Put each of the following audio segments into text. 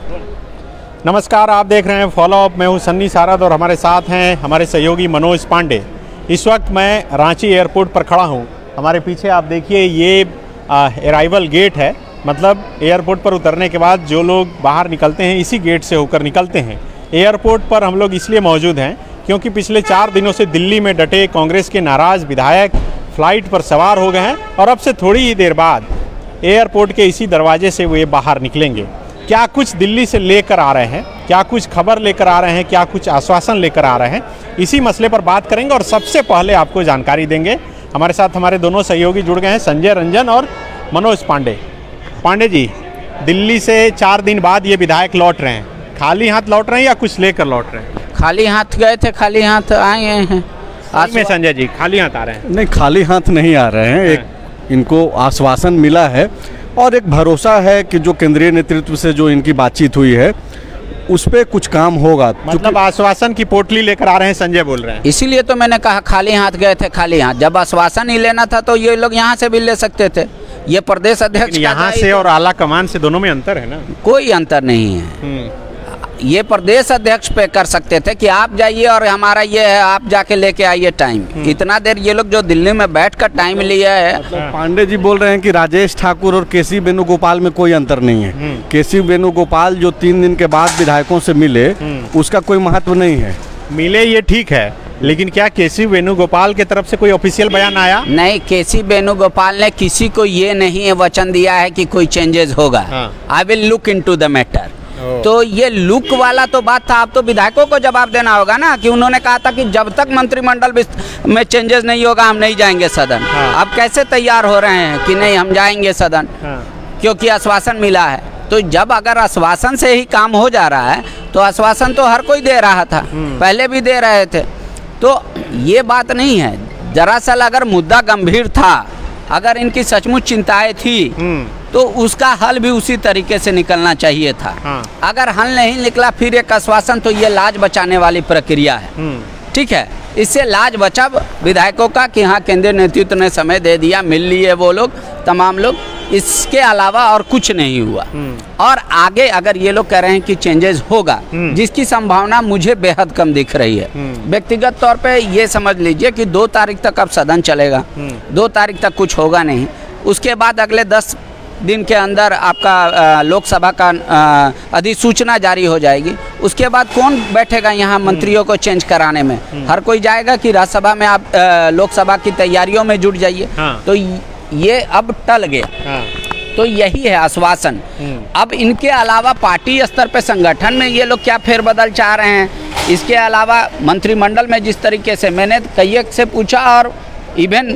नमस्कार, आप देख रहे हैं फॉलो अप। मैं हूं सन्नी सारद और हमारे साथ हैं हमारे सहयोगी मनोज पांडे। इस वक्त मैं रांची एयरपोर्ट पर खड़ा हूं। हमारे पीछे आप देखिए ये अराइवल गेट है, मतलब एयरपोर्ट पर उतरने के बाद जो लोग बाहर निकलते हैं इसी गेट से होकर निकलते हैं। एयरपोर्ट पर हम लोग इसलिए मौजूद हैं क्योंकि पिछले 4 दिनों से दिल्ली में डटे कांग्रेस के नाराज विधायक फ्लाइट पर सवार हो गए हैं और अब से थोड़ी ही देर बाद एयरपोर्ट के इसी दरवाजे से वे बाहर निकलेंगे। क्या कुछ दिल्ली से लेकर आ रहे हैं, क्या कुछ खबर लेकर आ रहे हैं, क्या कुछ आश्वासन लेकर आ रहे हैं, इसी मसले पर बात करेंगे और सबसे पहले आपको जानकारी देंगे। हमारे साथ हमारे दोनों सहयोगी जुड़ गए हैं, संजय रंजन और मनोज पांडे। पांडे जी, दिल्ली से 4 दिन बाद ये विधायक लौट रहे हैं, खाली हाथ लौट रहे हैं या कुछ लेकर लौट रहे हैं? खाली हाथ गए थे, खाली हाथ आए हैं। आज में संजय जी खाली हाथ आ रहे हैं? नहीं, खाली हाथ नहीं आ रहे हैं। एक इनको आश्वासन मिला है और एक भरोसा है कि जो केंद्रीय नेतृत्व से जो इनकी बातचीत हुई है उस पर कुछ काम होगा। मतलब आश्वासन की पोटली लेकर आ रहे हैं, संजय बोल रहे हैं। इसीलिए तो मैंने कहा खाली हाथ गए थे, खाली हाथ। जब आश्वासन ही लेना था तो ये लोग यहाँ से भी ले सकते थे। ये प्रदेश अध्यक्ष यहाँ से और आला कमान से दोनों में अंतर है ना? कोई अंतर नहीं है। ये प्रदेश अध्यक्ष पे कर सकते थे कि आप जाइए और हमारा ये है, आप जाके लेके आइए टाइम। इतना देर ये लोग जो दिल्ली में बैठकर टाइम लिया है। मतलब पांडे जी बोल रहे हैं कि राजेश ठाकुर और केसी वेणुगोपाल में कोई अंतर नहीं है। केसी वेणुगोपाल जो 3 दिन के बाद विधायकों से मिले उसका कोई महत्व नहीं है। मिले ये ठीक है, लेकिन क्या केसी वेणुगोपाल की तरफ से कोई ऑफिशियल बयान आया? नहीं, केसी वेणुगोपाल ने किसी को ये नहीं वचन दिया है कि कोई चेंजेस होगा। I will look into the matter. तो ये लुक वाला तो बात था। अब तो विधायकों को जवाब देना होगा ना कि उन्होंने कहा था कि जब तक मंत्रिमंडल में चेंजेस नहीं होगा हम नहीं जाएंगे सदन। अब कैसे तैयार हो रहे हैं कि नहीं हम जाएंगे सदन, क्योंकि आश्वासन मिला है। तो जब अगर आश्वासन से ही काम हो जा रहा है तो आश्वासन तो हर कोई दे रहा था, पहले भी दे रहे थे। तो ये बात नहीं है। दरअसल अगर मुद्दा गंभीर था, अगर इनकी सचमुच चिंताएं थी तो उसका हल भी उसी तरीके से निकलना चाहिए था। अगर हल नहीं निकला फिर एक आश्वासन, तो ये लाज बचाने वाली प्रक्रिया है। ठीक है, इससे लाज बचा विधायकों का कि हाँ केंद्रीय नेतृत्व ने समय दे दिया, मिल लिए वो लोग, तमाम लोग। इसके अलावा और कुछ नहीं हुआ। और आगे अगर ये लोग कह रहे हैं कि चेंजेस होगा, जिसकी संभावना मुझे बेहद कम दिख रही है। व्यक्तिगत तौर पे ये समझ लीजिए कि 2 तारीख तक अब सदन चलेगा। 2 तारीख तक कुछ होगा नहीं। उसके बाद अगले 10 दिन के अंदर आपका लोकसभा का अधिसूचना जारी हो जाएगी। उसके बाद कौन बैठेगा यहाँ मंत्रियों को चेंज कराने में? हर कोई जाएगा कि राज्यसभा में आप लोकसभा की तैयारियों में जुट जाइए। तो ये अब टल गया। तो यही है आश्वासन। अब इनके अलावा पार्टी स्तर पे संगठन में ये लोग क्या फेरबदल चाह रहे हैं, इसके अलावा मंत्रिमंडल में जिस तरीके से मैंने कई से पूछा और इवन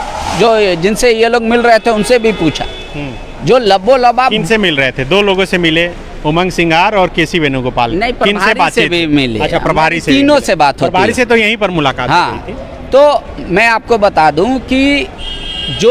जो जिनसे ये लोग मिल रहे थे उनसे भी पूछा, जो लबो लबाब किनसे मिल रहे थे? 2 लोगों से मिले, उमंग सिंगार और केसी वेणुगोपाल। नहीं, प्रभारी से भी मिले। अच्छा, प्रभारी से, तीनों से बात होती है। प्रभारी से तो यहीं पर मुलाकात हुई थी। तो मैं आपको बता दूं कि जो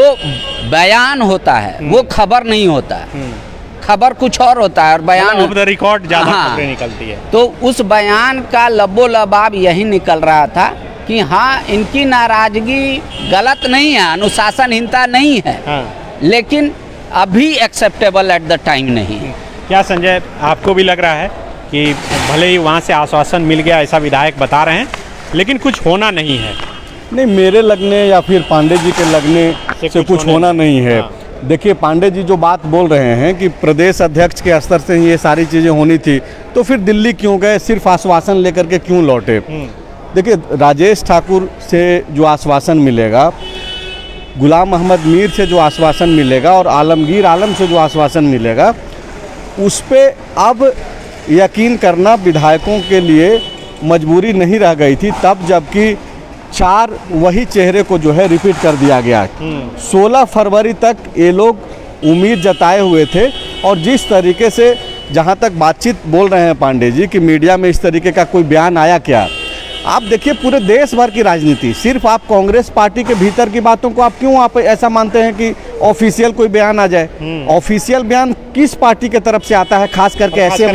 बयान होता है वो खबर नहीं होता है। खबर कुछ और होता है और बयान ऑफ द रिकॉर्ड ज्यादा खबरें निकलती है। तो उस बयान का लबो लबाब यही निकल रहा था कि हाँ इनकी नाराजगी गलत नहीं है, अनुशासनहीनता नहीं है, लेकिन अभी एक्सेप्टेबल एट द टाइम नहीं है। क्या संजय, आपको भी लग रहा है कि भले ही वहाँ से आश्वासन मिल गया ऐसा विधायक बता रहे हैं, लेकिन कुछ होना नहीं है? नहीं, मेरे लगने या फिर पांडे जी के लगने से कुछ होना नहीं है। देखिए, पांडे जी जो बात बोल रहे हैं कि प्रदेश अध्यक्ष के स्तर से ये सारी चीज़ें होनी थी, तो फिर दिल्ली क्यों गए, सिर्फ आश्वासन लेकर के क्यों लौटे? देखिए, राजेश ठाकुर से जो आश्वासन मिलेगा, गुलाम अहमद मीर से जो आश्वासन मिलेगा और आलमगीर आलम से जो आश्वासन मिलेगा, उस पर अब यकीन करना विधायकों के लिए मजबूरी नहीं रह गई थी, तब जबकि 4 वही चेहरे को जो है रिपीट कर दिया गया। 16 फरवरी तक ये लोग उम्मीद जताए हुए थे और जिस तरीके से जहां तक बातचीत बोल रहे हैं पांडे जी कि मीडिया में इस तरीके का कोई बयान आया क्या? आप देखिए, पूरे देश भर की राजनीति, सिर्फ आप कांग्रेस पार्टी के भीतर की बातों को आप क्यों आप ऐसा मानते हैं कि ऑफिशियल कोई बयान आ जाए? ऑफिशियल बयान किस पार्टी के तरफ से आता है, खास करके ऐसे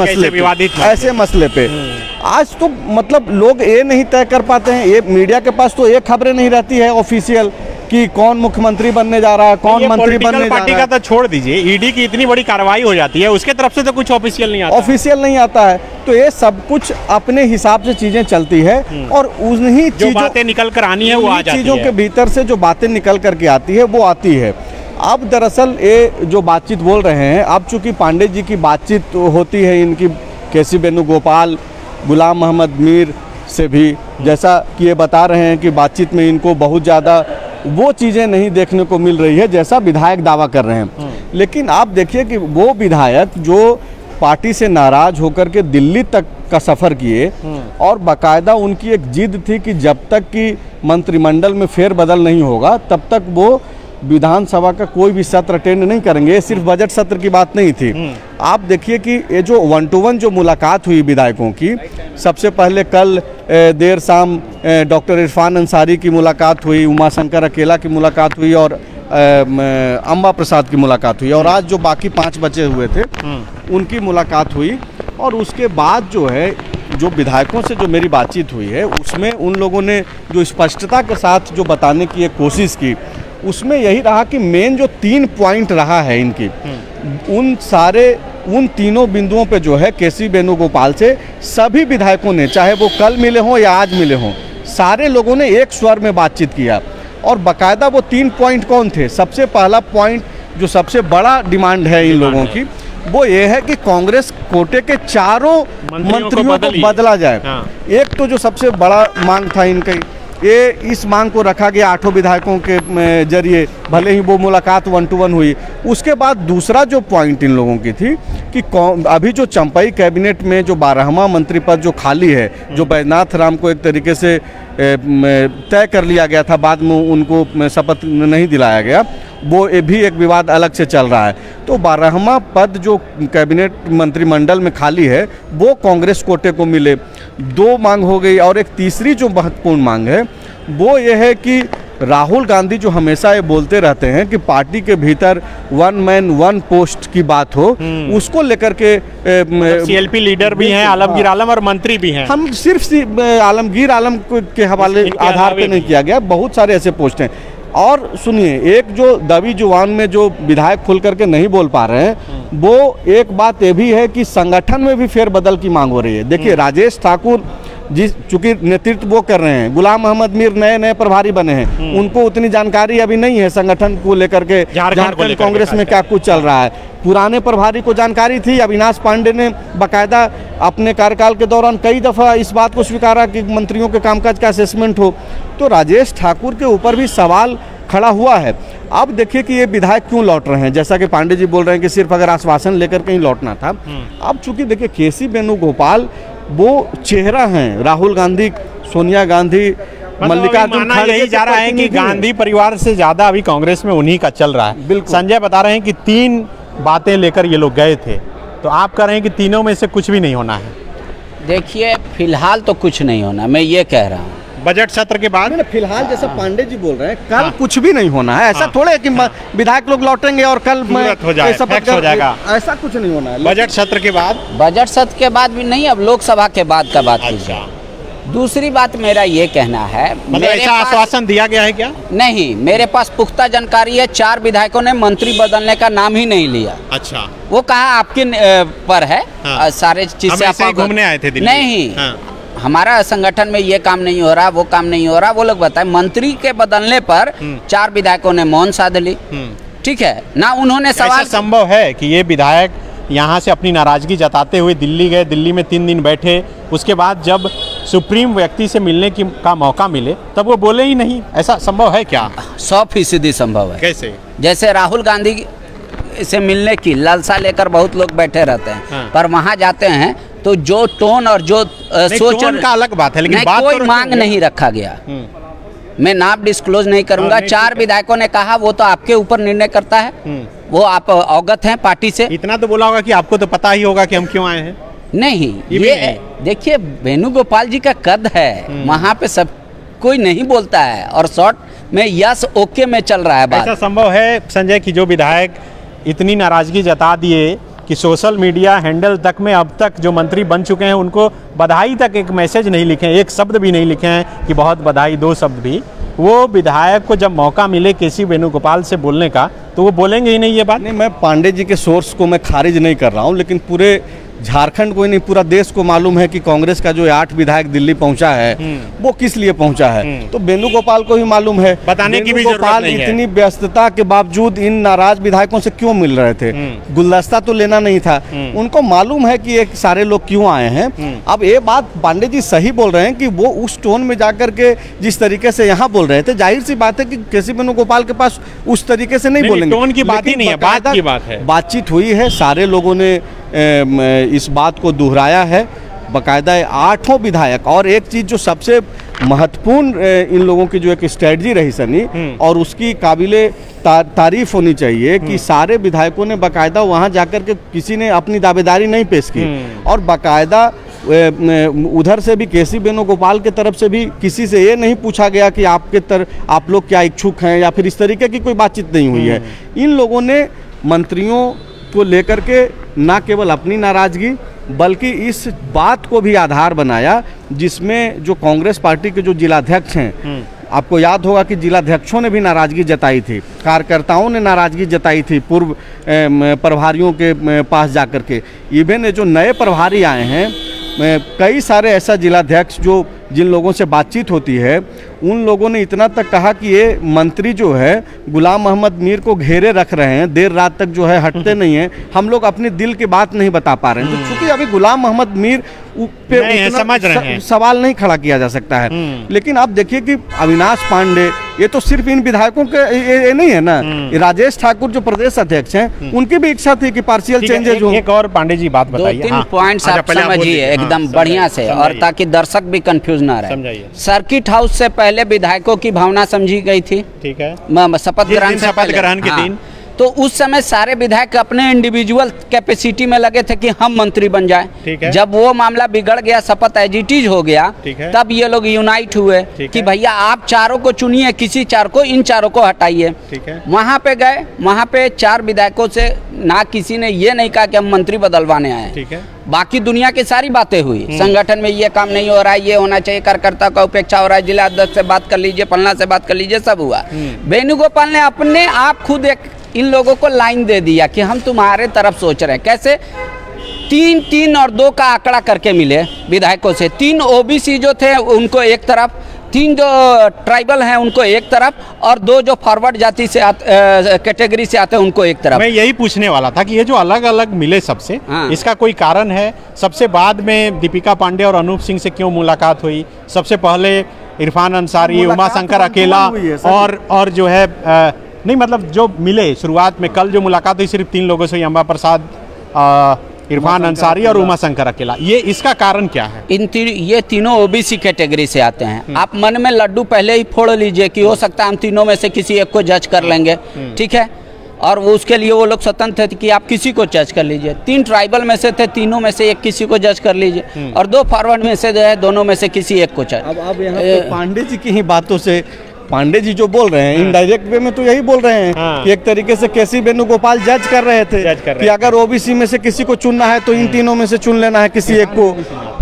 मसले पे? आज तो मतलब लोग ये नहीं तय कर पाते हैं। ये मीडिया के पास तो एक खबरें नहीं रहती है ऑफिशियल कि कौन मुख्यमंत्री बनने जा रहा है, कौन मंत्री बनने जा रहा है। पार्टी का तो छोड़ दीजिए, ईडी की इतनी बड़ी कार्रवाई हो जाती है, उसके तरफ से तो कुछ ऑफिशियल नहीं आता। ऑफिशियल नहीं आता है, तो ये सब कुछ अपने हिसाब से चीजें चलती है और उन्हीं जो बातें निकल कर आनी है वो आ जाती है। चीजों के भीतर से जो बातें निकल करके आती है वो आती है। अब दरअसल ये जो बातचीत बोल रहे हैं, अब चूंकि पांडे जी की बातचीत होती है इनकी केसी वेणुगोपाल, गुलाम मोहम्मद मीर से भी, जैसा कि ये बता रहे हैं कि बातचीत में इनको बहुत ज़्यादा वो चीज़ें नहीं देखने को मिल रही है जैसा विधायक दावा कर रहे हैं। लेकिन आप देखिए कि वो विधायक जो पार्टी से नाराज होकर के दिल्ली तक का सफ़र किए और बाकायदा उनकी एक जिद थी कि जब तक कि मंत्रिमंडल में फेरबदल नहीं होगा तब तक वो विधानसभा का कोई भी सत्र अटेंड नहीं करेंगे। सिर्फ बजट सत्र की बात नहीं थी। आप देखिए कि ये जो 1-to-1 जो मुलाकात हुई विधायकों की, सबसे पहले कल देर शाम डॉक्टर इरफान अंसारी की मुलाकात हुई, उमाशंकर अकेला की मुलाकात हुई और अम्बा प्रसाद की मुलाकात हुई, और आज जो बाकी 5 बचे हुए थे उनकी मुलाकात हुई। और उसके बाद जो है जो विधायकों से जो मेरी बातचीत हुई है उसमें उन लोगों ने जो स्पष्टता के साथ जो बताने की एक कोशिश की, उसमें यही रहा कि मेन जो 3 पॉइंट रहा है इनकी, उन तीनों बिंदुओं पे जो है केसी वेणुगोपाल से सभी विधायकों ने, चाहे वो कल मिले हों या आज मिले हों, सारे लोगों ने एक स्वर में बातचीत किया। और बाकायदा वो 3 पॉइंट कौन थे? सबसे पहला पॉइंट जो सबसे बड़ा डिमांड है इन लोगों की, वो ये है कि कांग्रेस कोटे के चारों मंत्रियों को बदला जाए। एक तो जो सबसे बड़ा मांग था इनका, ये इस मांग को रखा गया 8 विधायकों के जरिए, भले ही वो मुलाकात 1-to-1 हुई। उसके बाद दूसरा जो पॉइंट इन लोगों की थी कि अभी जो चंपई कैबिनेट में जो 12वां मंत्री पद जो खाली है, जो बैजनाथ राम को एक तरीके से तय कर लिया गया था, बाद में उनको शपथ नहीं दिलाया गया, वो ये भी एक विवाद अलग से चल रहा है। तो 12वां पद जो कैबिनेट मंत्रिमंडल में खाली है वो कांग्रेस कोटे को मिले, 2 मांग हो गई। और एक तीसरी जो महत्वपूर्ण मांग है वो ये है कि राहुल गांधी जो हमेशा ये बोलते रहते हैं कि पार्टी के भीतर 1 मैन 1 पोस्ट की बात हो, उसको लेकर के सीएलपी लीडर भी हैं, आलमगीर आलम, और मंत्री भी हैं। हम सिर्फ आलमगीर आलम के हवाले आधार पे नहीं किया गया, बहुत सारे ऐसे पोस्ट हैं। और सुनिए, एक जो दबी जुबान में जो विधायक खुल करके नहीं बोल पा रहे हैं, वो एक बात ये भी है कि संगठन में भी फेरबदल की मांग हो रही है। देखिए, राजेश ठाकुर चूंकि नेतृत्व वो कर रहे हैं, गुलाम मोहम्मद मीर नए प्रभारी बने हैं, उनको उतनी जानकारी अभी नहीं है संगठन को लेकर के, झारखंड कांग्रेस में क्या कुछ चल रहा है। पुराने प्रभारी को जानकारी थी। अविनाश पांडे ने बाकायदा अपने कार्यकाल के दौरान कई दफ़ा इस बात को स्वीकारा कि मंत्रियों के कामकाज का असेसमेंट हो। तो राजेश ठाकुर के ऊपर भी सवाल खड़ा हुआ है। अब देखिए कि ये विधायक क्यों लौट रहे हैं, जैसा कि पांडे जी बोल रहे हैं कि सिर्फ अगर आश्वासन लेकर कहीं लौटना था। अब चूंकि देखिए केसी वेणुगोपाल वो चेहरा हैं, राहुल गांधी, सोनिया गांधी, मल्लिकार्जुन खड़गे, यही जा रहा है कि गांधी परिवार से ज्यादा अभी कांग्रेस में उन्हीं का चल रहा है। संजय बता रहे हैं कि 3 बातें लेकर ये लोग गए थे, तो आप कह रहे हैं कि तीनों में से कुछ भी नहीं होना है। देखिए, फिलहाल तो कुछ नहीं होना, मैं ये कह रहा हूँ। बजट सत्र के बाद फिलहाल जैसा पांडे जी बोल रहे हैं, कल कुछ भी नहीं होना है। ऐसा थोड़े कि विधायक लोग लौटेंगे और कल हो जाएगा, ऐसा कुछ नहीं होना है। बजट सत्र के बाद, बजट सत्र के बाद भी नहीं, अब लोकसभा के बाद का बात कीजिए। दूसरी बात मेरा ये कहना है, मतलब ऐसा आश्वासन दिया गया है क्या? नहीं, मेरे पास पुख्ता जानकारी है, 4 विधायकों ने मंत्री बदलने का नाम ही नहीं लिया। अच्छा, वो कहा आपके पर है। सारे चीज से आप घूमने आए थे दिल्ली? नहीं, हमारा संगठन में ये काम नहीं हो रहा, वो काम नहीं हो रहा, वो लोग बताए। मंत्री के बदलने पर 4 विधायकों ने मौन साध ली। ठीक है ना, उन्होंने सवाल, संभव है कि ये विधायक यहाँ से अपनी नाराजगी जताते हुए दिल्ली गए, दिल्ली में 3 दिन बैठे, उसके बाद जब सुप्रीम व्यक्ति से मिलने का मौका मिले तब वो बोले ही नहीं, ऐसा संभव है क्या? 100% संभव है। कैसे? जैसे राहुल गांधी से मिलने की लालसा लेकर बहुत लोग बैठे रहते हैं, पर वहाँ जाते हैं तो जो टोन और जो सोच का अलग बात है, लेकिन बात कोई मांग नहीं रखा गया। मैं नाम डिस्क्लोज नहीं करूंगा। 4 विधायकों ने कहा वो तो आपके ऊपर निर्णय करता है, वो आप अवगत हैं पार्टी से। इतना तो बोला होगा कि आपको तो पता ही होगा कि हम क्यों आए हैं। नहीं, ये देखिए, वेणुगोपाल जी का कद है, वहाँ पे सब कोई नहीं बोलता है, और शॉर्ट में यस ओके में चल रहा है बात। ऐसा संभव है संजय कि जो विधायक इतनी नाराजगी जता दिए कि सोशल मीडिया हैंडल तक में अब तक जो मंत्री बन चुके हैं उनको बधाई तक एक मैसेज नहीं लिखे, एक शब्द भी नहीं लिखे हैं कि बहुत बधाई, 2 शब्द भी, वो विधायक को जब मौका मिले केसी वेणुगोपाल से बोलने का तो वो बोलेंगे ही नहीं ये बात? नहीं, मैं पांडे जी के सोर्स को मैं खारिज नहीं कर रहा हूँ, लेकिन पूरे झारखंड को ही नहीं पूरा देश को मालूम है कि कांग्रेस का जो 8 विधायक दिल्ली पहुंचा है वो किस लिए पहुंचा है। तो वेणुगोपाल को ही मालूम है, बताने की भी जरूरत नहीं है। इतनी व्यस्तता के बावजूद इन नाराज विधायकों से क्यों मिल रहे थे, गुलदस्ता तो लेना नहीं था। उनको मालूम है कि एक सारे लोग क्यों आए हैं। अब ये बात पांडे जी सही बोल रहे हैं कि वो उस टोन में जाकर के जिस तरीके से यहाँ बोल रहे थे, जाहिर सी बात है कि केसी वेणुगोपाल के पास उस तरीके से नहीं बोलेंगे। टोन की बात ही नहीं है, बात की बात है। बातचीत हुई है, सारे लोगों ने इस बात को दोहराया है, बाकायदा 8 विधायक। और एक चीज़ जो सबसे महत्वपूर्ण इन लोगों की जो एक स्ट्रेटजी रही सनी, और उसकी काबिले तारीफ होनी चाहिए कि सारे विधायकों ने बाकायदा वहां जाकर के किसी ने अपनी दावेदारी नहीं पेश की, और बाकायदा उधर से भी केसी वेणुगोपाल के तरफ से भी किसी से ये नहीं पूछा गया कि आप लोग क्या इच्छुक हैं, या फिर इस तरीके की कोई बातचीत नहीं हुई है। इन लोगों ने मंत्रियों को लेकर के ना केवल अपनी नाराजगी बल्कि इस बात को भी आधार बनाया जिसमें जो कांग्रेस पार्टी के जो जिलाध्यक्ष हैं, आपको याद होगा कि जिलाध्यक्षों ने भी नाराजगी जताई थी, कार्यकर्ताओं ने नाराजगी जताई थी पूर्व प्रभारियों के पास जाकर के। इवन जो नए प्रभारी आए हैं, कई सारे ऐसा जिलाध्यक्ष जो जिन लोगों से बातचीत होती है उन लोगों ने इतना तक कहा कि ये मंत्री जो है गुलाम मोहम्मद मीर को घेरे रख रहे हैं, देर रात तक जो है हटते नहीं हैं, हम लोग अपने दिल की बात नहीं बता पा रहे हैं। तो चूंकि अभी गुलाम मोहम्मद मीर पे समझ रहे हैं, सवाल नहीं खड़ा किया जा सकता है। लेकिन आप देखिए कि अविनाश पांडे, ये तो सिर्फ इन विधायकों के ये नहीं है ना, राजेश ठाकुर जो प्रदेश अध्यक्ष हैं उनकी भी इच्छा थी कि पार्शियल चेंजेस हो। एक और पांडे जी बात बताइए, 2-3 पॉइंट्स आप समझिए एकदम बढ़िया से, और ताकि दर्शक भी कंफ्यूज ना रहे। सर्किट हाउस से पहले विधायकों की भावना समझी गई थी, ठीक है, शपथ ग्रहण के दिन। तो उस समय सारे विधायक अपने इंडिविजुअल कैपेसिटी में लगे थे कि हम मंत्री बन जाएं। जब वो मामला बिगड़ गया, शपथ एज इट इज हो गया, तब ये लोग यूनाइट हुए कि भैया आप चारों को चुनिए, किसी चार को, इन चारों को हटाइए। वहां पे गए, वहां पे 4 विधायकों से ना किसी ने ये नहीं कहा कि हम मंत्री बदलवाने आए हैं। बाकी दुनिया की सारी बातें हुई, संगठन में ये काम नहीं हो रहा है, ये होना चाहिए, कार्यकर्ता का उपेक्षा हो रहा है, जिला अध्यक्ष से बात कर लीजिए, फलना से बात कर लीजिए, सब हुआ। वेणुगोपाल ने अपने आप खुद एक इन लोगों को लाइन दे दिया कि हम तुम्हारे तरफ सोच रहे हैं। कैसे? 3 और 2 का आंकड़ा करके मिले विधायकों से। 3 ओबीसी जो थे उनको एक तरफ, 3 जो ट्राइबल हैं उनको एक तरफ, और 2 जो फॉरवर्ड जाति से कैटेगरी से आते हैं उनको एक तरफ। मैं यही पूछने वाला था कि ये जो अलग अलग मिले सबसे, इसका कोई कारण है? सबसे बाद में दीपिका पांडे और अनूप सिंह से क्यों मुलाकात हुई? सबसे पहले इरफान अंसारी, उमाशंकर अकेला और जो है नहीं, मतलब जो मिले शुरुआत में, कल जो मुलाकात हुई सिर्फ 3 लोगों से, अंबा प्रसाद, इरफान अंसारी और उमाशंकर अकेला। ये इसका कारण क्या है? ये तीनों ओबीसी कैटेगरी से आते हैं। आप मन में लड्डू पहले ही फोड़ लीजिए कि हो सकता है हम तीनों में से किसी एक को जज कर लेंगे, ठीक है, और वो उसके लिए वो लोग स्वतंत्र थे कि आप किसी को जज कर लीजिए। 3 ट्राइबल में से थे, तीनों में से एक किसी को जज कर लीजिए, और 2 फॉरवर्ड में से जो है दोनों में से किसी एक को जज। अब यहाँ पे पांडे जी की ही बातों से, पांडे जी जो बोल रहे हैं इनडायरेक्ट वे में तो यही बोल रहे हैं कि एक तरीके से केसी वेणुगोपाल जज कर रहे थे कि अगर ओबीसी में से किसी को चुनना है तो इन तीनों में से चुन लेना है किसी एक को,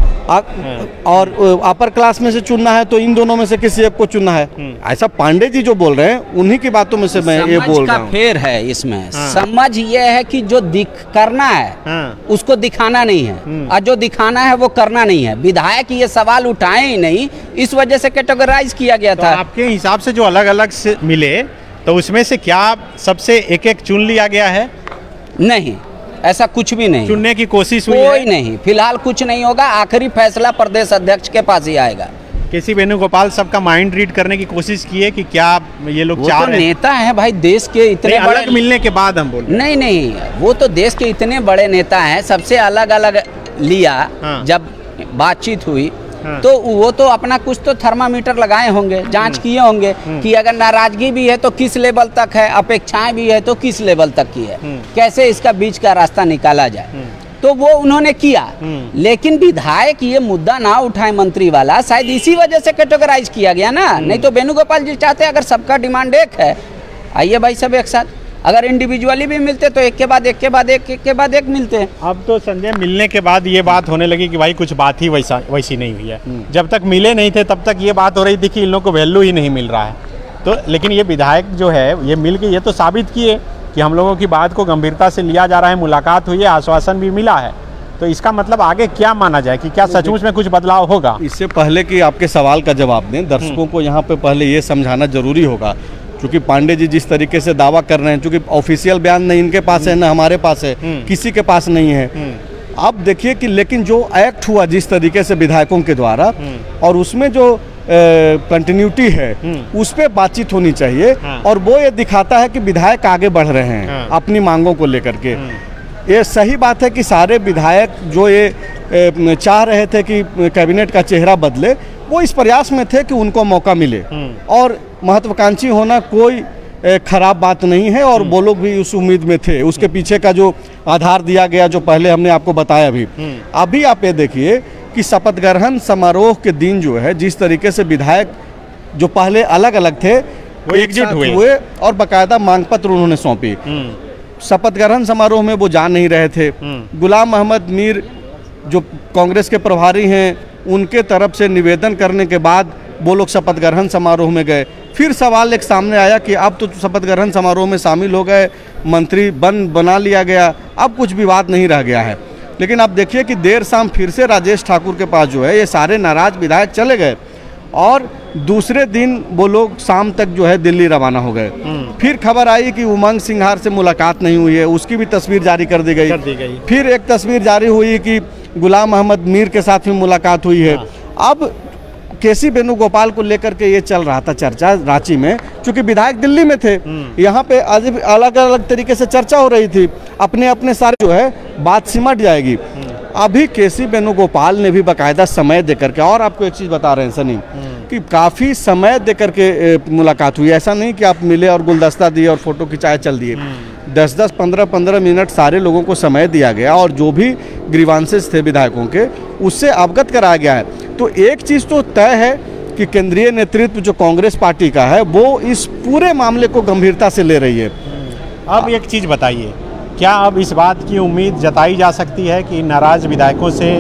और अपर क्लास में से चुनना है तो इन दोनों में से किसी एक को चुनना है। ऐसा पांडे जी जो बोल रहे हैं उन्हीं की बातों में से मैं ये बोल रहा हूँ। फेर है इसमें, समझ ये है कि जो करना है उसको दिखाना नहीं है, और जो दिखाना है वो करना नहीं है। विधायक ये सवाल उठाए ही नहीं, इस वजह से कैटेगराइज किया गया था। आपके हिसाब से जो अलग अलग से मिले, तो उसमें से क्या सबसे एक चुन लिया गया है? नहीं, ऐसा कुछ भी नहीं, चुनने की कोशिश हुई कोई नहीं, फिलहाल कुछ नहीं होगा। आखिरी फैसला प्रदेश अध्यक्ष के पास ही आएगा। केसी वेणुगोपाल सबका माइंड रीड करने की कोशिश की है कि क्या ये लोग चाह रहे हैं? नेता हैं भाई, देश के इतने बड़े, अलग मिलने के बाद हम बोल नहीं, वो तो देश के इतने बड़े नेता हैं, सबसे अलग अलग लिया। जब बातचीत हुई तो वो तो अपना कुछ तो थर्मामीटर लगाए होंगे, जांच किए होंगे कि अगर नाराजगी भी है तो किस लेवल तक है, अपेक्षाएं भी है तो किस लेवल तक की है, कैसे इसका बीच का रास्ता निकाला जाए, तो वो उन्होंने किया। लेकिन विधायक ये मुद्दा ना उठाए मंत्री वाला, शायद इसी वजह से कैटेगराइज किया गया ना। नहीं तो वेणुगोपाल जी चाहते अगर सबका डिमांड एक है, आइए भाई सब एक साथ, अगर इंडिविजुअली भी मिलते तो एक के बाद एक के बाद एक मिलते हैं। अब तो संजय मिलने के बाद ये बात होने लगी कि भाई कुछ बात ही वैसी नहीं हुई है। जब तक मिले नहीं थे तब तक ये बात हो रही थी कि इन लोगों को वैल्यू ही नहीं मिल रहा है। तो लेकिन ये विधायक जो है ये मिल के ये तो साबित किए कि हम लोगों की बात को गंभीरता से लिया जा रहा है, मुलाकात हुई है, आश्वासन भी मिला है। तो इसका मतलब आगे क्या माना जाए कि क्या सचमुच में कुछ बदलाव होगा? इससे पहले कि आपके सवाल का जवाब दें, दर्शकों को यहाँ पे पहले ये समझाना जरूरी होगा, क्योंकि पांडे जी जिस तरीके से दावा कर रहे हैं, क्योंकि ऑफिशियल बयान न इनके पास है न हमारे पास है, किसी के पास नहीं है। अब देखिए कि लेकिन जो एक्ट हुआ जिस तरीके से विधायकों के द्वारा, और उसमें जो कंटिन्यूटी है उस पर बातचीत होनी चाहिए। और वो ये दिखाता है कि विधायक आगे बढ़ रहे हैं अपनी मांगों को लेकर के। ये सही बात है कि सारे विधायक जो ये चाह रहे थे कि कैबिनेट का चेहरा बदले, वो इस प्रयास में थे कि उनको मौका मिले, और महत्वाकांक्षी होना कोई खराब बात नहीं है, और वो लोग भी उस उम्मीद में थे। उसके पीछे का जो आधार दिया गया, जो पहले हमने आपको बताया अभी आप ये देखिए कि शपथ ग्रहण समारोह के दिन जो है जिस तरीके से विधायक जो पहले अलग अलग थे वो एकजुट हुए और बाकायदा मांग पत्र उन्होंने सौंपी। शपथ ग्रहण समारोह में वो जा नहीं रहे थे। गुलाम मोहम्मद मीर जो कांग्रेस के प्रभारी हैं, उनके तरफ से निवेदन करने के बाद वो लोग शपथ ग्रहण समारोह में गए। फिर सवाल एक सामने आया कि अब तो शपथ ग्रहण समारोह में शामिल हो गए, मंत्री बना लिया गया, अब कुछ विवाद नहीं रह गया है। लेकिन आप देखिए कि देर शाम फिर से राजेश ठाकुर के पास जो है ये सारे नाराज विधायक चले गए, और दूसरे दिन वो लोग शाम तक जो है दिल्ली रवाना हो गए। फिर खबर आई कि उमंग सिंघार से मुलाकात नहीं हुई है, उसकी भी तस्वीर जारी कर दी गई। फिर एक तस्वीर जारी हुई कि गुलाम मोहम्मद मीर के साथ भी मुलाकात हुई है। अब केसी वेणुगोपाल को लेकर के ये चल रहा था चर्चा रांची में, क्योंकि विधायक दिल्ली में थे। यहाँ पे अलग अलग तरीके से चर्चा हो रही थी, अपने अपने सारे जो है बात सिमट जाएगी। अभी केसी वेणुगोपाल ने भी बाकायदा समय देकर के, और आपको एक चीज़ बता रहे हैं सनी कि काफ़ी समय देकर के मुलाकात हुई। ऐसा नहीं कि आप मिले और गुलदस्ता दिए और फोटो खिंचाए चल दिए। 10-10, 15-15 मिनट सारे लोगों को समय दिया गया, और जो भी ग्रीवांसेस थे विधायकों के उससे अवगत कराया गया है। तो एक चीज़ तो तय है कि केंद्रीय नेतृत्व जो कांग्रेस पार्टी का है वो इस पूरे मामले को गंभीरता से ले रही है। अब एक चीज़ बताइए, क्या अब इस बात की उम्मीद जताई जा सकती है कि नाराज विधायकों से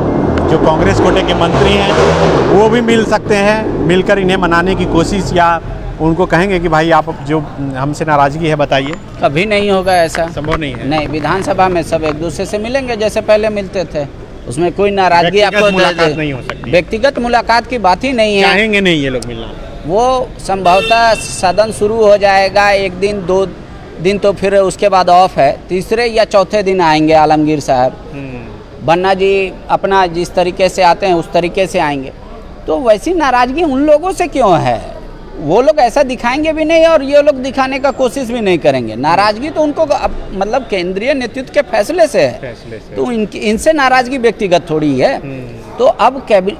जो कांग्रेस कोटे के मंत्री हैं वो भी मिल सकते हैं, मिलकर इन्हें मनाने की कोशिश, या उनको कहेंगे कि भाई आप जो हमसे नाराज़गी है बताइए? कभी नहीं होगा, ऐसा संभव नहीं है। नहीं, विधानसभा में सब एक दूसरे से मिलेंगे जैसे पहले मिलते थे, उसमें कोई नाराजगी आपको मुलाकात नहीं हो सकती। व्यक्तिगत मुलाकात की बात ही नहीं है, चाहेंगे नहीं ये लोग मिलना। वो संभवतः सदन शुरू हो जाएगा, एक दिन 2 दिन तो फिर उसके बाद ऑफ है, तीसरे या चौथे दिन आएंगे आलमगीर साहब। बन्ना जी अपना जिस तरीके से आते हैं उस तरीके से आएंगे। तो वैसी नाराजगी उन लोगों से क्यों है? वो लोग ऐसा दिखाएंगे भी नहीं और ये लोग दिखाने का कोशिश भी नहीं करेंगे। नाराजगी तो उनको मतलब केंद्रीय नेतृत्व के फैसले से है, तो इनसे नाराजगी व्यक्तिगत थोड़ी है। तो अब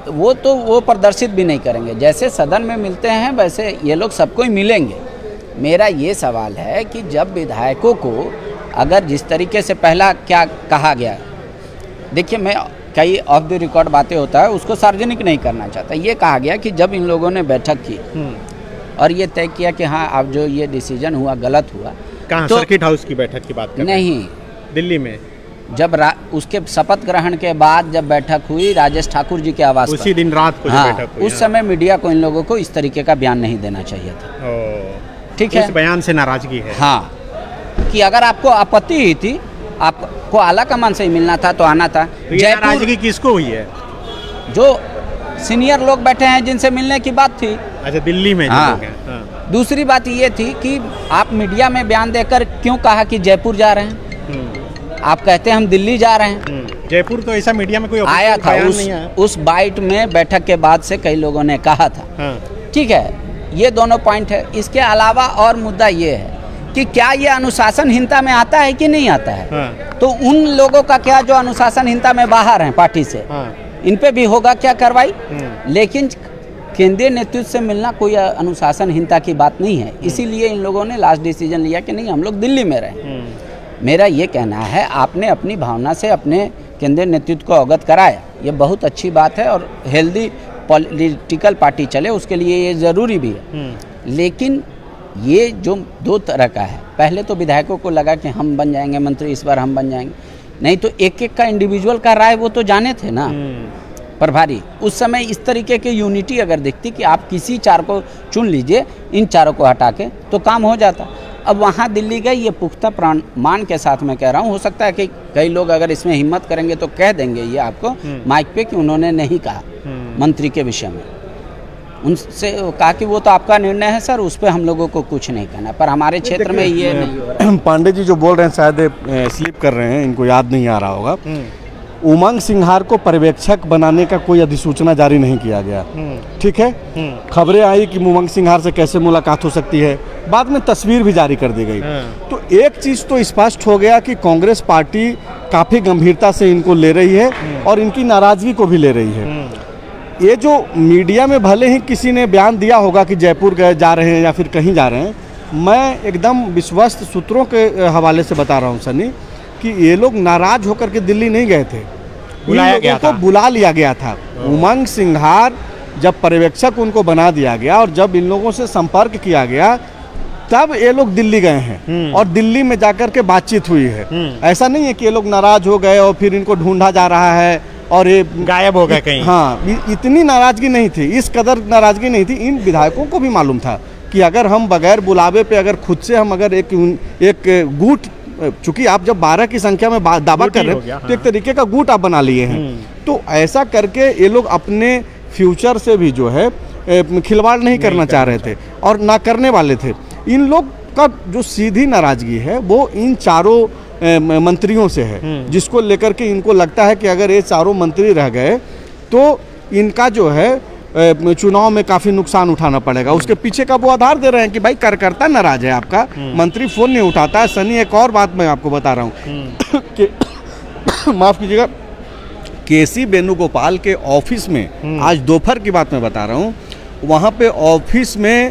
वो प्रदर्शित भी नहीं करेंगे। जैसे सदन में मिलते हैं वैसे ये लोग सबको ही मिलेंगे। मेरा ये सवाल है कि जब विधायकों को अगर जिस तरीके से पहला क्या कहा गया, देखिए मैं कई ऑफ द रिकॉर्ड बातें होता है उसको सार्वजनिक नहीं करना चाहता। ये कहा गया कि जब इन लोगों ने बैठक की और ये तय किया कि हाँ अब जो ये डिसीजन हुआ गलत हुआ। कहाँ? तो सर्किट हाउस की बैठक की बात कर रहे हैं? नहीं, दिल्ली में जब उसके शपथ ग्रहण के बाद जब बैठक हुई राजेश ठाकुर जी के आवास उसी दिन रात को हाँ, बैठक हुई। उस समय मीडिया को इन लोगों को इस तरीके का बयान नहीं देना चाहिए था। ठीक है, इस बयान से नाराजगी है। हाँ, कि अगर आपको आपत्ति ही थी, आपको आला कमान से ही मिलना था तो आना था। तो ये नाराजगी किसको हुई है? जो सीनियर लोग बैठे हैं जिनसे मिलने की बात थी। अच्छा, दिल्ली में हाँ। लोग हैं। हाँ। दूसरी बात ये थी कि आप मीडिया में बयान देकर क्यों कहा कि जयपुर जा रहे हैं? आप कहते हैं हम दिल्ली जा रहे हैं। जयपुर तो ऐसा मीडिया में कोई आया था, उस बाइट में बैठक के बाद से कई लोगों ने कहा था। हाँ। ठीक है, ये दोनों पॉइंट है। इसके अलावा और मुद्दा ये है कि क्या ये अनुशासनहीनता में आता है कि नहीं आता है। हाँ। तो उन लोगों का क्या जो अनुशासनहीनता में बाहर हैं पार्टी से, हाँ। इन पे भी होगा क्या कार्रवाई? लेकिन केंद्रीय नेतृत्व से मिलना कोई अनुशासनहीनता की बात नहीं है। इसीलिए इन लोगों ने लास्ट डिसीजन लिया कि नहीं हम लोग दिल्ली में रहें। मेरा ये कहना है आपने अपनी भावना से अपने केंद्रीय नेतृत्व को अवगत कराया, ये बहुत अच्छी बात है और हेल्दी पॉलिटिकल पार्टी चले उसके लिए ये ज़रूरी भी है। लेकिन ये जो दो तरह का है, पहले तो विधायकों को लगा कि हम बन जाएंगे मंत्री, इस बार हम बन जाएंगे, नहीं तो एक एक का इंडिविजुअल का राय वो तो जाने थे ना प्रभारी। उस समय इस तरीके की यूनिटी अगर दिखती कि आप किसी चार को चुन लीजिए, इन चारों को हटा के, तो काम हो जाता। अब वहाँ दिल्ली गए, ये पुख्ता प्रमाण के साथ मैं कह रहा हूँ, हो सकता है कि कई लोग अगर इसमें हिम्मत करेंगे तो कह देंगे ये आपको माइक पे कि उन्होंने नहीं कहा मंत्री के विषय में। उनसे कहा कि वो तो आपका निर्णय है सर, उस पर हम लोगों को कुछ नहीं कहना, पर हमारे क्षेत्र में ये नहीं हो रहा। पांडे जी जो बोल रहे हैं शायद स्लिप कर रहे हैं, इनको याद नहीं आ रहा होगा। उमंग सिंघार को पर्यवेक्षक बनाने का कोई अधिसूचना जारी नहीं किया गया, ठीक है। खबरें आई कि उमंग सिंघार से कैसे मुलाकात हो सकती है, बाद में तस्वीर भी जारी कर दी गई। तो एक चीज तो स्पष्ट हो गया कि कांग्रेस पार्टी काफी गंभीरता से इनको ले रही है और इनकी नाराजगी को भी ले रही है। ये जो मीडिया में भले ही किसी ने बयान दिया होगा कि जयपुर गए जा रहे हैं या फिर कहीं जा रहे हैं, मैं एकदम विश्वस्त सूत्रों के हवाले से बता रहा हूँ सनी कि ये लोग नाराज होकर के दिल्ली नहीं गए थे, बुलाया गया था, बुला लिया गया था। उमंग सिंघार जब पर्यवेक्षक उनको बना दिया गया और जब इन लोगों से संपर्क किया गया, तब ये लोग दिल्ली गए हैं और दिल्ली में जाकर के बातचीत हुई है। ऐसा नहीं है कि ये लोग नाराज हो गए और फिर इनको ढूंढा जा रहा है और ये गायब हो गए कहीं। हाँ, इतनी नाराजगी नहीं थी, इस कदर नाराजगी नहीं थी। इन विधायकों को भी मालूम था कि अगर हम बगैर बुलावे पे अगर खुद से हम अगर एक गुट, चूंकि आप जब 12 की संख्या में दावा कर रहे हैं तो एक तरीके का गुट आप बना लिए हैं, तो ऐसा करके ये लोग अपने फ्यूचर से भी जो है खिलवाड़ नहीं करना चाह रहे थे और ना करने वाले थे। इन लोग का जो सीधी नाराजगी है वो इन चारों मंत्रियों से है, जिसको लेकर के इनको लगता है कि अगर ये चारों मंत्री रह गए तो इनका जो है चुनाव में काफी नुकसान उठाना पड़ेगा। उसके पीछे का वो आधार दे रहे हैं कि भाई कार्यकर्ता नाराज है आपका, मंत्री फोन नहीं उठाता है। सनी, एक और बात मैं आपको बता रहा हूँ कि माफ कीजिएगा, केसी वेणुगोपाल के ऑफिस में, आज दोपहर की बात मैं बता रहा हूँ, वहाँ पे ऑफिस में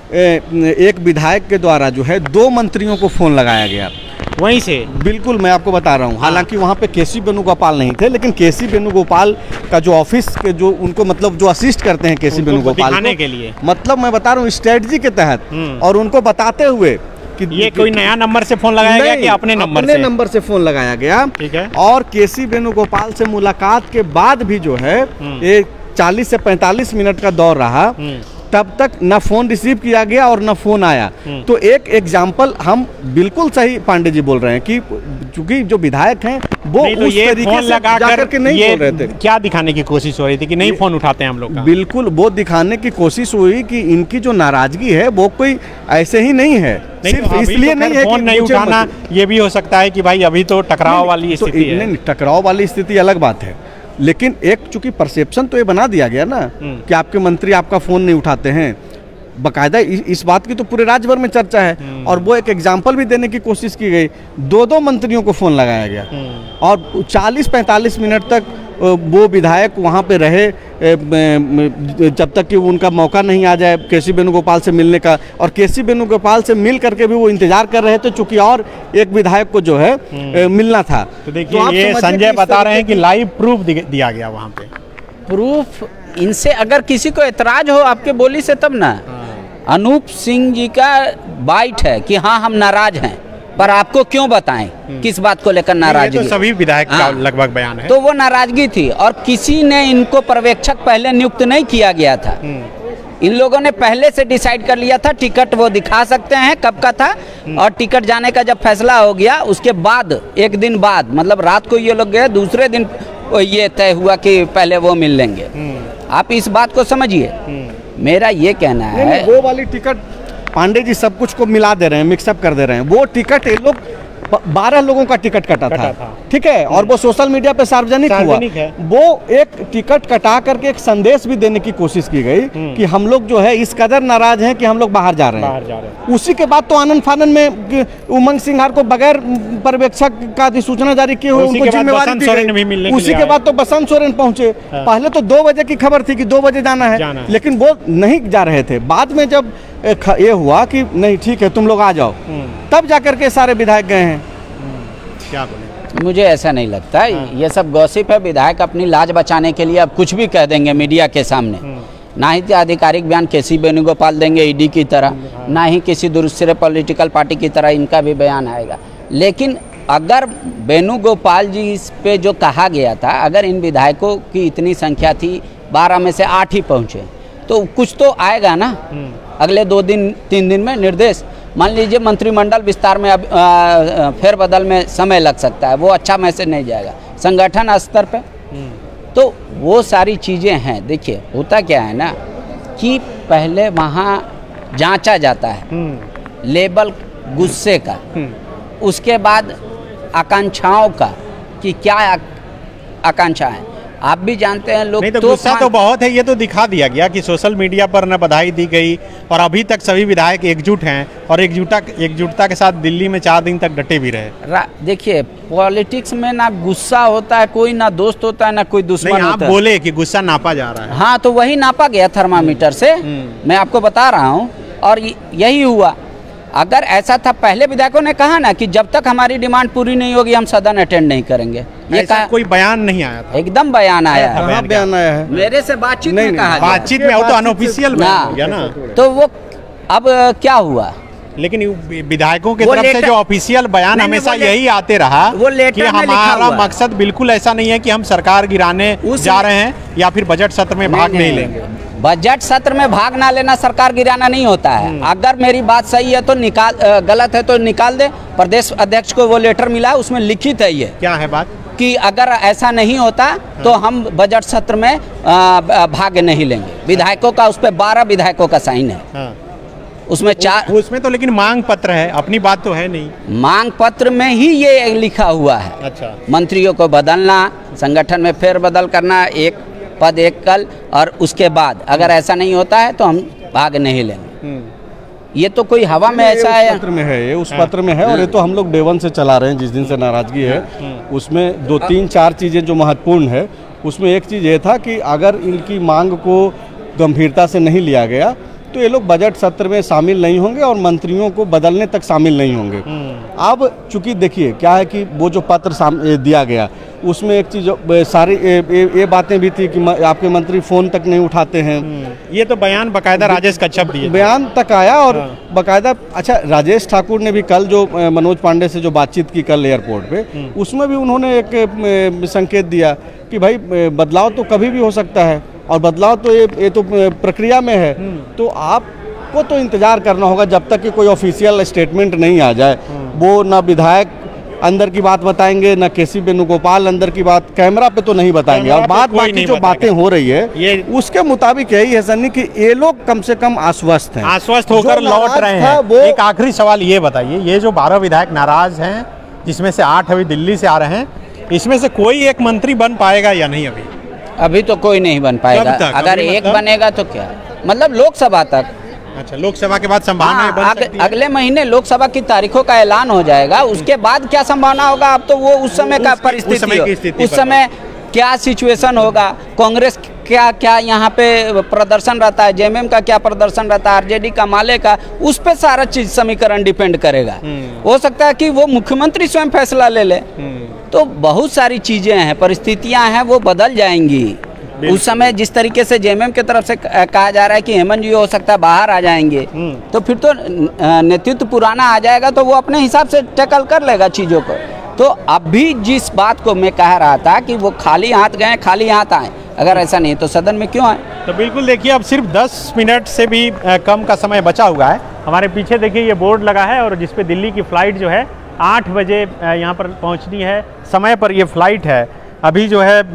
एक विधायक के द्वारा जो है 2 मंत्रियों को फोन लगाया गया वहीं से। बिल्कुल, मैं आपको बता रहा हूँ। हालांकि वहाँ पे केसी वेणुगोपाल नहीं थे, लेकिन केसी वेणुगोपाल का जो ऑफिस के जो उनको मतलब जो असिस्ट करते हैं केसी वेणुगोपाल के लिए, मतलब मैं बता रहा हूँ स्ट्रेटजी के तहत, और उनको बताते हुए कि ये कोई नया नंबर से फोन लगाया गया कि अपने नंबर से फोन लगाया गया, ठीक है। और केसी वेणुगोपाल से मुलाकात के बाद भी जो है ये 40 से 45 मिनट का दौर रहा, तब तक न फोन रिसीव किया गया और न फोन आया। तो एक एग्जाम्पल हम बिल्कुल सही पांडे जी बोल रहे हैं कि चूंकि जो विधायक हैं वो तो उस तरीके से जाकर के नहीं बोल रहे थे। क्या दिखाने की कोशिश हो रही थी कि नहीं फोन उठाते हैं हम लोग का? बिल्कुल, वो दिखाने की कोशिश हुई कि इनकी जो नाराजगी है वो कोई ऐसे ही नहीं है, सिर्फ इसलिए नहीं है फोन नहीं उठाना। ये भी हो सकता है कि भाई अभी तो टकराव वाली स्थिति है। नहीं, टकराव वाली स्थिति अलग बात है, लेकिन एक चूंकि परसेप्शन तो ये बना दिया गया ना कि आपके मंत्री आपका फोन नहीं उठाते हैं। बकायदा इस बात की तो पूरे राज्य भर में चर्चा है, और वो एक एग्जाम्पल भी देने की कोशिश की गई। 2 मंत्रियों को फोन लगाया गया और 40-45 मिनट तक वो विधायक वहाँ पे रहे, जब तक कि उनका मौका नहीं आ जाए केसी वेणुगोपाल से मिलने का। और केसी वेणुगोपाल से मिल करके भी वो इंतजार कर रहे थे, चूंकि और एक विधायक को जो है मिलना था। तो देखिए, ये संजय बता रहे हैं कि लाइव प्रूफ दिया गया वहाँ पे। प्रूफ इनसे अगर किसी को एतराज हो आपके बोली से तब ना। अनूप सिंह जी का बाइट है कि हाँ हम नाराज हैं, पर आपको क्यों बताएं किस बात को लेकर नाराजगी। तो सभी विधायक का लगभग बयान है। तो वो नाराजगी थी, और किसी ने इनको पर्यवेक्षक पहले नियुक्त नहीं किया गया था। इन लोगों ने पहले से डिसाइड कर लिया था, टिकट वो दिखा सकते हैं कब का था, और टिकट जाने का जब फैसला हो गया उसके बाद 1 दिन बाद, मतलब रात को ये लोग गए, दूसरे दिन ये तय हुआ कि पहले वो मिल लेंगे। आप इस बात को समझिए। मेरा ये कहना है, वो वाली टिकट पांडे जी सब कुछ को मिला दे रहे हैं, मिक्सअप कर दे रहे हैं। वो टिकट ये लोग 12 लोगों का टिकट कटा था, ठीक है, और वो सोशल मीडिया पे सार्वजनिक हुआ। वो एक टिकट कटा करके एक संदेश भी देने की कोशिश की गई कि हम लोग जो है इस कदर नाराज हैं कि हम लोग बाहर जा रहे हैं। उसी के बाद तो आनंद फानन में उमंग सिंघार को बगैर पर्यवेक्षक का अधिसूचना जारी किए हुए उनको जिम्मेवारी दी गई। उसी के बाद तो बसंत सोरेन पहुंचे। पहले तो 2 बजे की खबर थी कि 2 बजे जाना है, लेकिन वो नहीं जा रहे थे। बाद में जब ये हुआ कि नहीं ठीक है तुम लोग आ जाओ, तब जाकर के सारे विधायक गए हैं। क्या बोले? मुझे ऐसा नहीं लगता। ये सब गॉसिप है। विधायक अपनी लाज बचाने के लिए अब कुछ भी कह देंगे मीडिया के सामने। ना ही आधिकारिक बयान केसी वेणुगोपाल देंगे ईडी की तरह, ना ही किसी दूसरे पॉलिटिकल पार्टी की तरह इनका भी बयान आएगा। लेकिन अगर वेणुगोपाल जी इस पे जो कहा गया था, अगर इन विधायकों की इतनी संख्या थी, 12 में से 8 ही पहुँचे, तो कुछ तो आएगा ना अगले 2-3 दिन में निर्देश। मान लीजिए मंत्रिमंडल विस्तार में अब फेरबदल में समय लग सकता है, वो अच्छा मैसेज नहीं जाएगा संगठन स्तर पे। तो वो सारी चीज़ें हैं। देखिए होता क्या है ना कि पहले वहाँ जांचा जाता है लेवल गुस्से का, उसके बाद आकांक्षाओं का कि क्या आकांक्षा है। आप भी जानते हैं लोग, नहीं तो गुस्सा तो बहुत है, ये तो दिखा दिया गया कि सोशल मीडिया पर न बधाई दी गई और अभी तक सभी विधायक एकजुट हैं और एकजुटता के साथ दिल्ली में 4 दिन तक डटे भी रहे। देखिए पॉलिटिक्स में ना गुस्सा होता है कोई, ना दोस्त होता है ना कोई दुश्मन होता है। आप बोले कि गुस्सा नापा जा रहा है। हाँ तो वही नापा गया थर्मामीटर से, मैं आपको बता रहा हूँ, और यही हुआ। अगर ऐसा था, पहले विधायकों ने कहा ना कि जब तक हमारी डिमांड पूरी नहीं होगी हम सदन अटेंड नहीं करेंगे, ये कहा। कोई बयान नहीं आया था? एकदम बयान आया है। बयान आया है मेरे से बातचीत में कहा, बातचीत में, वो तो अनऑफिशियल बयान हो गया ना। तो वो अब क्या हुआ, लेकिन विधायकों की तरफ से जो ऑफिशियल बयान हमेशा यही आते रहा कि हमारा मकसद बिल्कुल ऐसा नहीं है कि हम सरकार गिराने जा रहे हैं या फिर बजट सत्र में भाग नहीं लेंगे। बजट सत्र में भाग ना लेना सरकार गिराना नहीं होता है। अगर मेरी बात सही है तो निकाल, गलत है तो निकाल दे। प्रदेश अध्यक्ष को वो लेटर मिला है, उसमें लिखित है ये। क्या है बात? कि अगर ऐसा नहीं होता तो हम बजट सत्र में भाग नहीं लेंगे। विधायकों का, उस पर 12 विधायकों का साइन है। उसमें 4, उसमें तो लेकिन मांग पत्र है, अपनी बात तो है नहीं। मांग पत्र में ही ये लिखा हुआ है। अच्छा। मंत्रियों को बदलना, संगठन में फेरबदल करना, एक पद एक कल, और उसके बाद अगर ऐसा नहीं होता है तो हम भाग नहीं लेंगे। ये तो कोई हवा में ऐसा है, पत्र में है, ये उस पत्र में है। और ये तो हम लोग day 1 से चला रहे हैं, जिस दिन से नाराजगी है उसमें 2-3-4 चीज़ें जो महत्वपूर्ण है। उसमें एक चीज़ ये था कि अगर इनकी मांग को गंभीरता से नहीं लिया गया तो ये लोग बजट सत्र में शामिल नहीं होंगे और मंत्रियों को बदलने तक शामिल नहीं होंगे। अब चूंकि देखिए क्या है कि वो जो पत्र दिया गया उसमें एक चीज़ सारी ये बातें भी थी कि आपके मंत्री फ़ोन तक नहीं उठाते हैं। ये तो बयान बाकायदा राजेश कच्छप दिए, बयान तक आया और बाकायदा। अच्छा, राजेश ठाकुर ने भी कल जो मनोज पांडे से जो बातचीत की कल एयरपोर्ट पे, उसमें भी उन्होंने एक संकेत दिया कि भाई बदलाव तो कभी भी हो सकता है और बदलाव तो ये तो प्रक्रिया में है। तो आपको तो इंतज़ार करना होगा जब तक कि कोई ऑफिशियल स्टेटमेंट नहीं आ जाए। वो ना विधायक अंदर की बात बताएंगे, ना केसी वेणुगोपाल अंदर की बात कैमरा पे तो नहीं बताएंगे। और बाकी जो बातें हो रही है उसके मुताबिक यही है सन्नी कि ये लोग कम से कम आश्वस्त हैं, आश्वस्त होकर लौट रहे हैं। एक आखिरी सवाल ये बताइए, ये जो 12 विधायक नाराज हैं, जिसमें से 8 अभी दिल्ली से आ रहे हैं, इसमें से कोई एक मंत्री बन पाएगा या नहीं? अभी तो कोई नहीं बन पाएगा। अगर एक बनेगा तो क्या, मतलब लोकसभा तक। अच्छा, लोकसभा के बाद संभावना बन सकती है? अगले महीने लोकसभा की तारीखों का ऐलान हो जाएगा, उसके बाद क्या संभावना होगा अब तो वो उस समय का परिस्थिति, उस समय क्या सिचुएशन होगा, कांग्रेस क्या क्या यहाँ पे प्रदर्शन रहता है, जेएमएम का क्या प्रदर्शन रहता है, आरजेडी का, माले का, उस पे सारा चीज समीकरण डिपेंड करेगा। हो सकता है कि वो मुख्यमंत्री स्वयं फैसला ले ले। तो बहुत सारी चीजें हैं, परिस्थितियां हैं, वो बदल जाएंगी। उस समय जिस तरीके से जेएमएम की तरफ से कहा जा रहा है कि हेमंत जी हो सकता है बाहर आ जाएंगे, तो फिर तो नेतृत्व पुराना आ जाएगा, तो वो अपने हिसाब से टैकल कर लेगा चीज़ों को। तो अभी जिस बात को मैं कह रहा था कि वो खाली हाथ गए खाली हाथ आए, अगर ऐसा नहीं तो सदन में क्यों आए? तो बिल्कुल देखिए, अब सिर्फ 10 मिनट से भी कम का समय बचा हुआ है। हमारे पीछे देखिए ये बोर्ड लगा है और जिसपे दिल्ली की फ़्लाइट जो है 8 बजे यहाँ पर पहुँचनी है, समय पर ये फ़्लाइट है। अभी जो है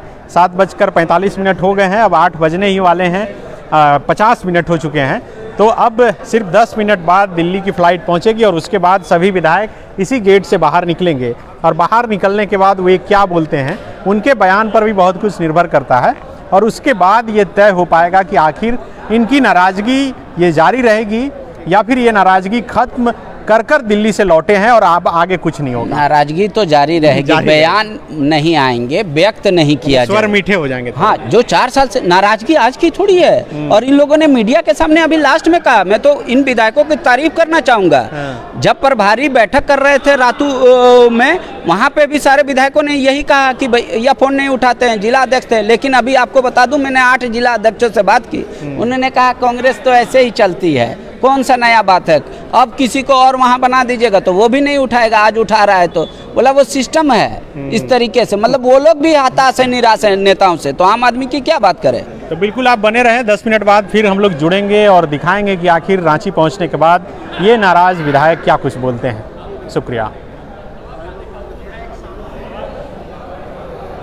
7:45 हो गए हैं, अब 8 बजने ही वाले हैं, 50 मिनट हो चुके हैं। तो अब सिर्फ 10 मिनट बाद दिल्ली की फ़्लाइट पहुंचेगी और उसके बाद सभी विधायक इसी गेट से बाहर निकलेंगे और बाहर निकलने के बाद वे क्या बोलते हैं उनके बयान पर भी बहुत कुछ निर्भर करता है। और उसके बाद ये तय हो पाएगा कि आखिर इनकी नाराज़गी ये जारी रहेगी या फिर ये नाराज़गी ख़त्म कर कर दिल्ली से लौटे हैं और अब आगे कुछ नहीं होगा। नाराजगी तो जारी रहेगी, बयान नहीं आएंगे, व्यक्त नहीं किया स्वर मीठे हो जाएंगे। हाँ, जो 4 साल से नाराजगी आज की थोड़ी है। और इन लोगों ने मीडिया के सामने अभी लास्ट में कहा, मैं तो इन विधायकों की तारीफ करना चाहूंगा। जब प्रभारी बैठक कर रहे थे रातू में, वहाँ पे भी सारे विधायकों ने यही कहा कि भैया फोन नहीं उठाते हैं, जिला अध्यक्ष थे। लेकिन अभी आपको बता दूं, मैंने 8 जिला अध्यक्षों से बात की, उन्होंने कहा कांग्रेस तो ऐसे ही चलती है, कौन सा नया बात है, अब किसी को और वहाँ बना दीजिएगा तो वो भी नहीं उठाएगा, आज उठा रहा है तो बोला वो सिस्टम है इस तरीके से। मतलब वो लोग भी हताश है, निराश है नेताओं से, तो आम आदमी की क्या बात करें। तो बिल्कुल आप बने रहें, 10 मिनट बाद फिर हम लोग जुड़ेंगे और दिखाएंगे कि आखिर रांची पहुंचने के बाद ये नाराज विधायक क्या कुछ बोलते हैं। शुक्रिया।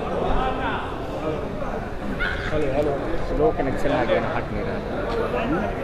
स्लो कनेक्शन आ गया, हट नहीं रहा।